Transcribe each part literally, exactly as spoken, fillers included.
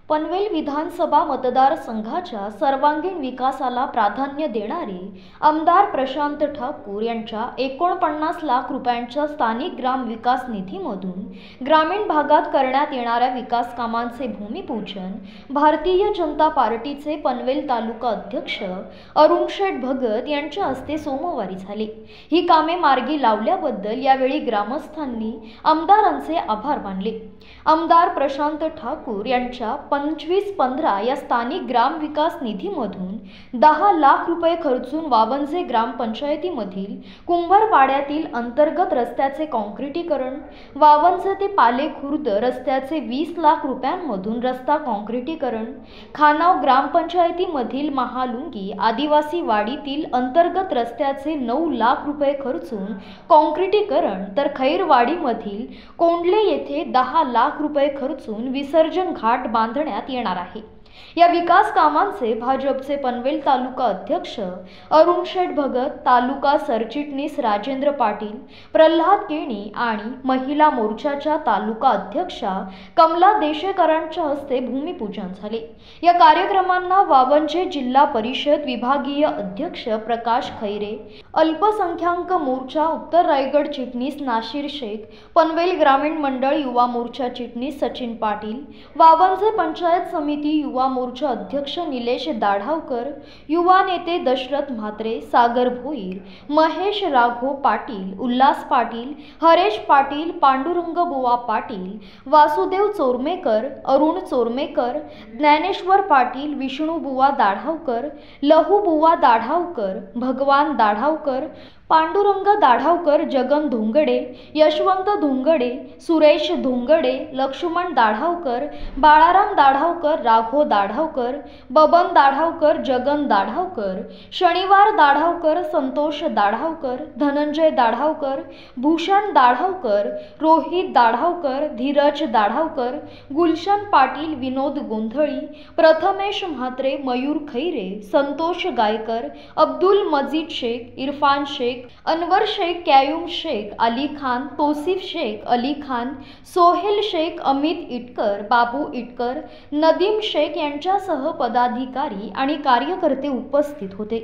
पनवेल विधानसभा मतदारसंघाच्या सर्वांगीण विकासाला प्राधान्य देणारे आमदार प्रशांत ठाकूर यांच्या एकोणपन्नास लाख रुपयांच्या स्थानिक ग्राम विकास निधीमधून ग्रामीण भागात करण्यात येणाऱ्या विकास कामांचे भूमिपूजन भारतीय जनता पार्टीचे पनवेल तालुका अध्यक्ष अरुण शेठ भगत यांच्या हस्ते सोमवारी झाले। ही कामे मार्गी लावल्याबद्दल यावेळी ग्रामस्थांनी आमदारांचे आभार मानले। आमदार प्रशांत ठाकूर यांच्या पंचवीस पंधरा या स्थानिक ग्राम विकास निधीमधून दहा लाख रुपये खर्चून वावंजे ग्रामपंचायतीमधील कुंभारवाड्यातील अंतर्गत रस्त्याचे काँक्रिटीकरण, वावंजे ते पाले खुर्द रस्त्याचे वीस लाख रुपयांमधून रस्ता काँक्रिटीकरण, खानाव ग्रामपंचायतीमधील महालुंगी आदिवासी वाडीतील अंतर्गत रस्त्याचे नऊ लाख रुपये खर्चून काँक्रिटीकरण, तर खैरवाडीमधील कोंडले येथे दहा लाख रुपये खर्चून विसर्जन घाट बांधण्यात येणार आहे। या विकास कामांचे भाजपचे पनवेल तालुका अध्यक्ष अरुण शेठ भगत, तालुका सरचिटणीस राजेंद्र पाटील, प्रल्हाद केणी आणि महिला मोर्चाच्या तालुका अध्यक्षा कमला देशेकरांच्या हस्ते भूमिपूजन झाले। या कार्यक्रमांना वावंजे जिल्हा परिषद विभागीय अध्यक्ष प्रकाश खैरे, अल्पसंख्याक मोर्चा उत्तर रायगड चिटणीस नाशिर शेख, पनवेल ग्रामीण मंडळ युवा मोर्चा चिटणीस सचिन पाटील, वावंजे पंचायत समिती युवा मोर्चा अध्यक्ष निलेश दाढावकर, युवा नेते दशरथ म्हात्रे, सागर भोईर, महेश राघव पाटील, उल्हास पाटील, हरेश पाटील, पांडुरंग बुवा पाटील, वासुदेव चोरमेकर, अरुण चोरमेकर, ज्ञानेश्वर पाटील, विष्णू बुवा दाढावकर, लहू बुवा दाढावकर, भगवान दाढावकर, पांडुरंग दाढावकर, जगन धोंगडे, यशवंत धोंगडे, सुरेश धोंगडे, लक्ष्मण दाढावकर, बाळाराम दाढावकर, राघव दाढावकर, बबन दाढावकर, जगन दाढावकर, शनिवार दाढावकर, संतोष दाढावकर, धनंजय दाढावकर, भूषण दाढावकर, रोहित दाढावकर, धीरज दाढावकर, गुलशन पाटील, विनोद गोंधळी, प्रथमेश म्हात्रे, मयूर खैरे, संतोष गायकर, अब्दुल मजीद शेख, इरफान शेख, अनवर शेख, क्यायूम शेख, अली खान, तोसिफ शेख, अली खान, सोहेल शेख, अमित इटकर, बाबू इटकर, नदीम शेख यांच्यासह पदाधिकारी आणि कार्यकर्ते उपस्थित होते।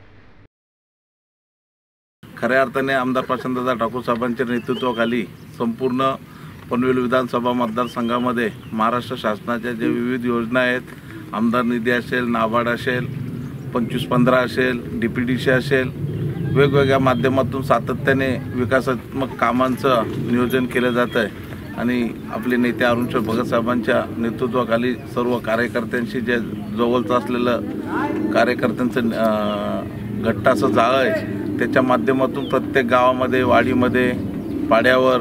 खऱ्या अर्थाने आमदार प्रशांत ठाकूर साहेबांच्या नेतृत्वाखाली संपूर्ण पनवेल विधानसभा मतदारसंघामध्ये महाराष्ट्र शासनाच्या जे विविध योजना आहेत, आमदार निधी असेल, नाबार्ड असेल, पंचवीस पंधरा असेल, डी पी डी सी असेल, वेगवेगळ्या माध्यमातून सातत्याने विकासात्मक कामांचं नियोजन केलं जातं आहे आणि आपले नेते अरुण शेठ भगत साहेबांच्या नेतृत्वाखाली सर्व कार्यकर्त्यांशी जे जवळचं असलेलं कार्यकर्त्यांचं घट्ट असं जाळं आहे, त्याच्या माध्यमातून प्रत्येक गावामध्ये, वाडीमध्ये, पाड्यावर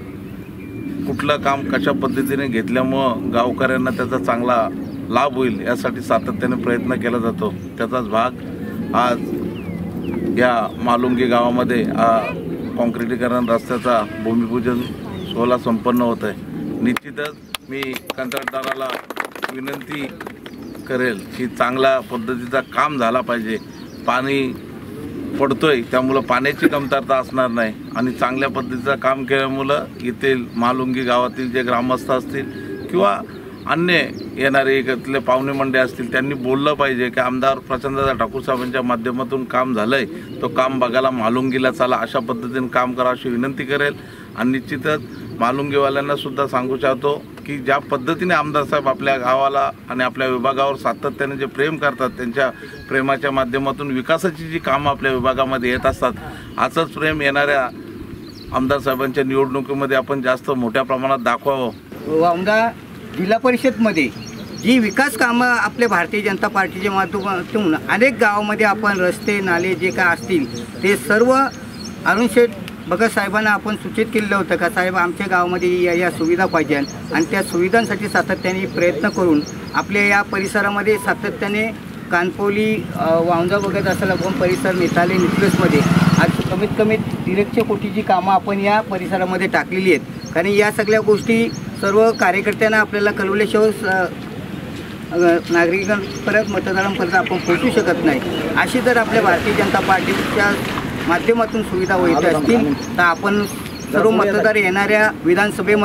कुठलं काम कशा पद्धतीने घेतल्यामुळं गावकऱ्यांना त्याचा चांगला लाभ होईल यासाठी सातत्याने प्रयत्न केला जातो। त्याचाच भाग आज या मालुंगी गावामध्ये काँक्रिटीकरण रस्त्याचा भूमिपूजन सोहळा संपन्न होत आहे। निश्चितच मी कंत्राटदाराला विनंती करेल की चांगल्या पद्धतीचा काम झाला पाहिजे। पाणी पडतोय त्यामुळं पाण्याची कमतरता असणार नाही आणि चांगल्या पद्धतीचं काम केल्यामुळं येथील मालुंगी गावातील जे ग्रामस्थ असतील किंवा अन्य येणारे इकडले पाहुणे मंडळी असतील त्यांनी बोललं पाहिजे की आमदार प्रशांत ठाकूर साहेबांच्या माध्यमातून काम झालंय, तो काम बघायला मालुंगीला चला, अशा पद्धतीने काम करा अशी विनंती करेल। आणि निश्चितच मालुंगीवाल्यांना सुद्धा सांगू इच्छितो की ज्या पद्धतीने आमदार साहेब आपल्या गावाला आणि आपल्या विभागावर सातत्याने जे प्रेम करतात, त्यांच्या प्रेमाच्या माध्यमातून विकासाची जी कामं आपल्या विभागामध्ये येत असतात, असंच प्रेम येणाऱ्या आमदार साहेबांच्या निवडणुकीमध्ये आपण जास्त मोठ्या प्रमाणात दाखवावं। आमदार जिल्हा परिषदमध्ये जी विकास कामं आपल्या भारतीय जनता पार्टीच्या माध्यमातून अनेक गावामध्ये आपण रस्ते नाले जे काय असतील ते सर्व अरुण शेठ भगत साहेबांना आपण सूचित केलेलं होतं का साहेब आमच्या गावामध्ये या या सुविधा पाहिजे आणि त्या सुविधांसाठी सातत्याने प्रयत्न करून आपल्या या परिसरामध्ये सातत्याने कानपोली वावंजा बघत असेल आपण परिसर नेताले निकलेसमध्ये आज कमीत कमी दीडशे कोटीची कामं आपण या परिसरामध्ये टाकलेली आहेत। कारण या सगळ्या गोष्टी सर्व कार्यकर्त्यांना आपल्याला कळवल्याशिवाय नागरिकांपर्यंत मतदारांपर्यंत आपण पोहोचू शकत नाही। अशी जर आपल्या भारतीय जनता पार्टीच्या माध्यमातून सुविधा होत असतील तर आपण सर्व मतदार येणाऱ्या विधानसभेमध्ये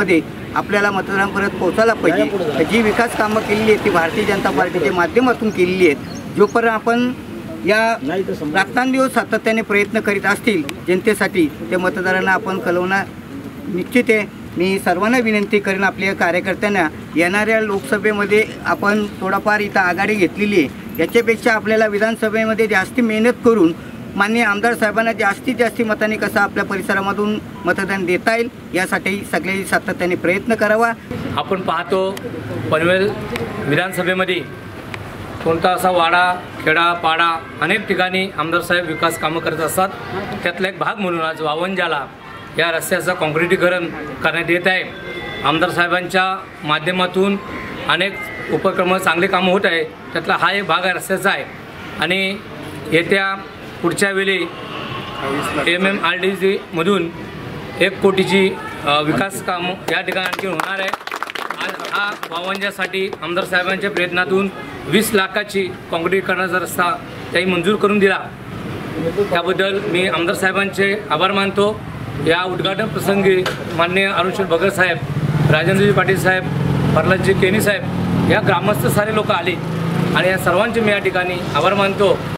आपल्याला मतदारांपर्यंत पोहोचायला पाहिजे. तर जी विकास कामं केलेली आहेत ती भारतीय जनता पार्टीच्या माध्यमातून केलेली आहेत. जोपर्यंत आपण या रात्रंदिवस सातत्याने प्रयत्न करीत असतील जनतेसाठी, ते मतदारांना आपण कळवणं निश्चित आहे. मी सर्वांना विनंती करेन, आपल्या कार्यकर्त्यांना येणाऱ्या लोकसभेमध्ये आपण थोडाफार इथं आघाडी घेतलेली आहे, याच्यापेक्षा आपल्याला विधानसभेमध्ये जास्ती मेहनत करून माननीय आमदार साहेबांना जास्तीत जास्त मतांनी कसं आपल्या परिसरामधून मतदान देता येईल यासाठी सगळ्यांनी सातत्याने प्रयत्न करावा. आपण पाहतो पनवेल विधानसभेमध्ये कोणता असा वाडा खेडा पाडा अनेक ठिकाणी आमदार साहेब विकास कामं करत असतात. त्यातला एक भाग म्हणून आज वावंजाला या रस्त्याचं काँक्रिटीकरण करण्यात येत आहे. आमदार साहेबांच्या माध्यमातून अनेक उपक्रम चांगले कामं होत आहे. त्यातला हा एक भाग आहे रस्त्याचा आहे. आणि येत्या पुढच्या वेळी एम एम आर डी सीमधून एक कोटीची विकास कामं या ठिकाणी आणखी होणार आहे. आज हा वावंजासाठी आमदार साहेबांच्या प्रयत्नातून वीस लाखाची काँक्रिटीकरणाचा रस्ता त्याही मंजूर करून दिला. त्याबद्दल मी आमदार साहेबांचे आभार मानतो. या उद्घाटन प्रसंगी माननीय अरुणशेठ भगत साहेब, राजेंद्रजी पाटील साहेब, प्रल्हादजी केनी साहेब या ग्रामस्थ सारे लोक आले आणि या सर्वांचे मी या ठिकाणी आभार मानतो.